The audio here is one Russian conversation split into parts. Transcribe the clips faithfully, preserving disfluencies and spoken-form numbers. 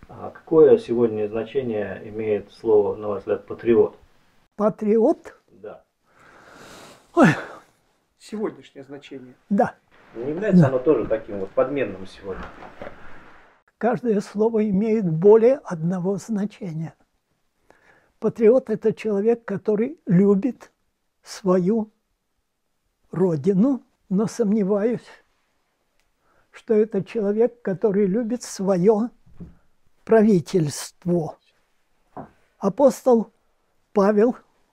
А какое сегодня значение имеет слово, на ваш взгляд, патриот? Патриот? Да. Ой, Сегодняшнее значение. да. Не является Да. оно тоже таким вот подменным сегодня? Каждое слово имеет более одного значения. Патриот – это человек, который любит свою родину, но сомневаюсь, что это человек, который любит свое правительство. Апостол Павел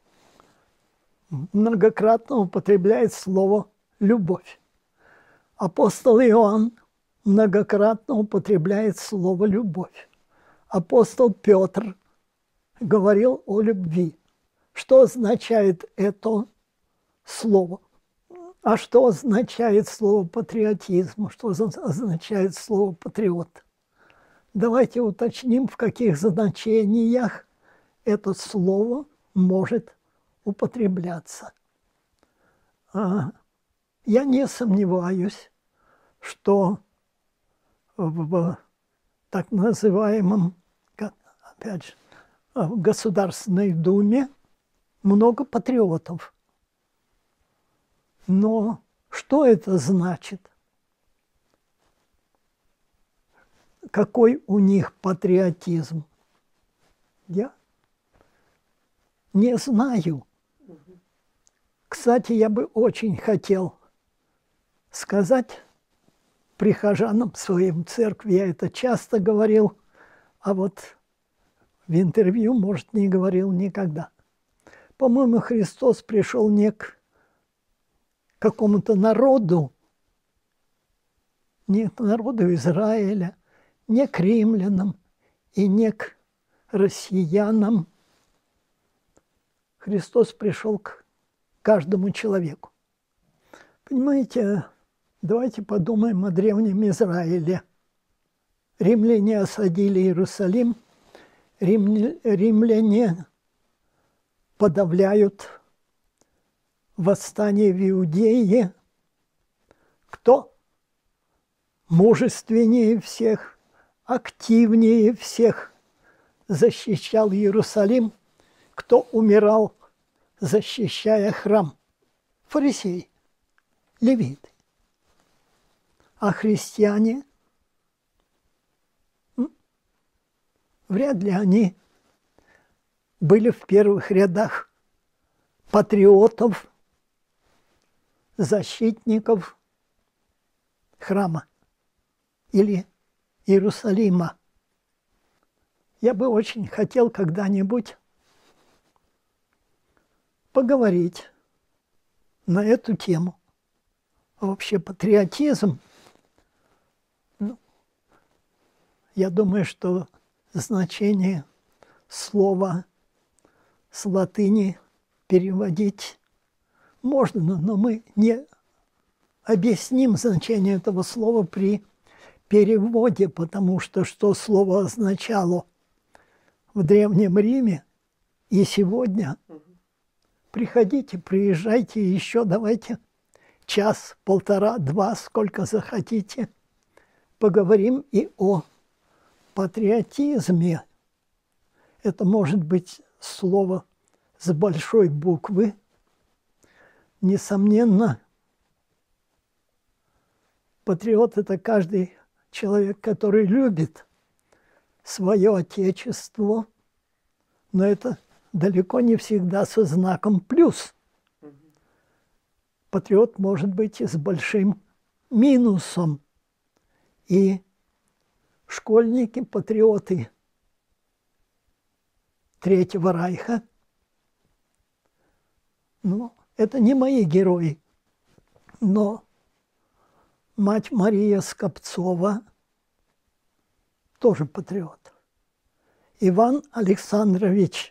многократно употребляет слово «любовь». Апостол Иоанн многократно употребляет слово «любовь». Апостол Петр говорил о любви. Что означает это слово? А что означает слово патриотизм? Что означает слово патриот? Давайте уточним, в каких значениях это слово может употребляться. Я не сомневаюсь, что в так называемом, опять же, в Государственной Думе много патриотов. Но что это значит? Какой у них патриотизм? Я не знаю. Кстати, я бы очень хотел сказать прихожанам своим в церкви, я это часто говорил, а вот в интервью, может, не говорил никогда. По-моему, Христос пришел не к какому-то народу, не к народу Израиля, не к римлянам и не к россиянам. Христос пришел к каждому человеку. Понимаете, давайте подумаем о древнем Израиле. Римляне осадили Иерусалим, римляне подавляют восстание в Иудее. Кто мужественнее всех, активнее всех защищал Иерусалим, кто умирал, защищая храм? Фарисеи, левиты. А христиане? Вряд ли они были в первых рядах патриотов, защитников храма или Иерусалима. Я бы очень хотел когда-нибудь поговорить на эту тему. А вообще патриотизм, ну, я думаю, что значение слова с латыни переводить можно, но мы не объясним значение этого слова при переводе, потому что что слово означало в Древнем Риме и сегодня. Приходите, приезжайте еще, давайте час, полтора, два, сколько захотите. Поговорим и о патриотизме. Это может быть слово с большой буквы. Несомненно, патриот – это каждый человек, который любит свое отечество, но это далеко не всегда со знаком плюс. Патриот может быть и с большим минусом. И школьники-патриоты Третьего Райха, ну, это не мои герои, но мать Мария Скопцова тоже патриот. Иван Александрович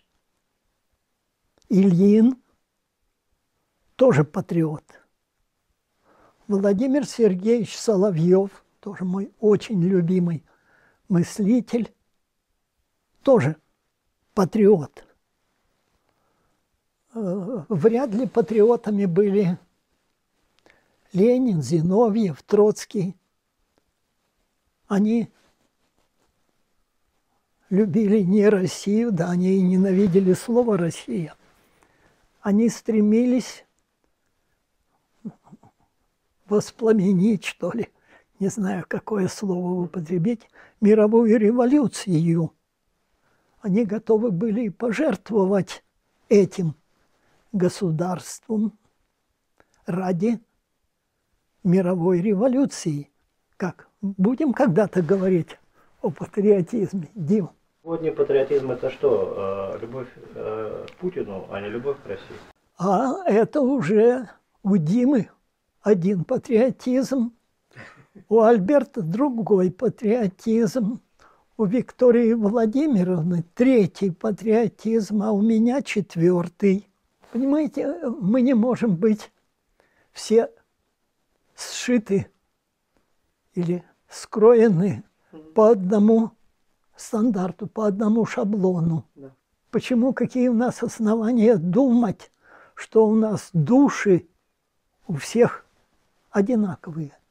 Ильин тоже патриот. Владимир Сергеевич Соловьев, тоже мой очень любимый мыслитель, тоже патриот. Вряд ли патриотами были Ленин, Зиновьев, Троцкий. Они любили не Россию, да, они и ненавидели слово «Россия». Они стремились воспламенить, что ли, не знаю, какое слово употребить, мировую революцию. Они готовы были пожертвовать этим государством ради мировой революции. Как? Будем когда-то говорить о патриотизме, Дим? Сегодня патриотизм это что? Э, любовь э, к Путину, а не любовь к России? А это уже у Димы один патриотизм, у Альберта другой патриотизм, у Виктории Владимировны третий патриотизм, а у меня четвертый. Понимаете, мы не можем быть все сшиты или скроены по одному стандарту, по одному шаблону. Да. Почему, какие у нас основания думать, что у нас души у всех одинаковые?